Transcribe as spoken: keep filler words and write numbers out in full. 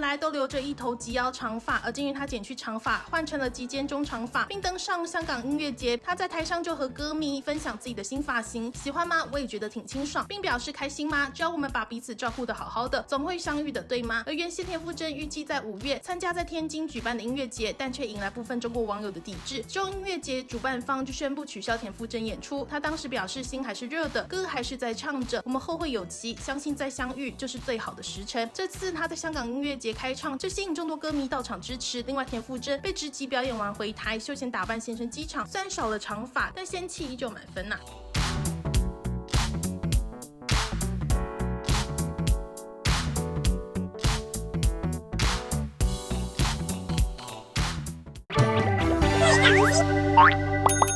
来都留着一头及腰长发，而今日他剪去长发，换成了及肩中长发，并登上香港音乐节。他在台上就和歌迷分享自己的新发型，喜欢吗？我也觉得挺清爽，并表示开心吗？只要我们把彼此照顾得好好的，总会相遇的，对吗？而原先田馥甄预计在五月参加在天津举办的音乐节，但却引来部分中国网友的抵制，最终音乐节主办方就宣布取消田馥甄演出。他当时表示心还是热的，歌还是在唱着，我们后会有期，相信再相遇就是最好的时辰。这次他在香港音乐节开唱，就吸引众多歌迷到场支持。另外，田馥甄被直击表演完回台，休闲打扮现身机场，虽然少了长发，但仙气依旧满分呐、啊。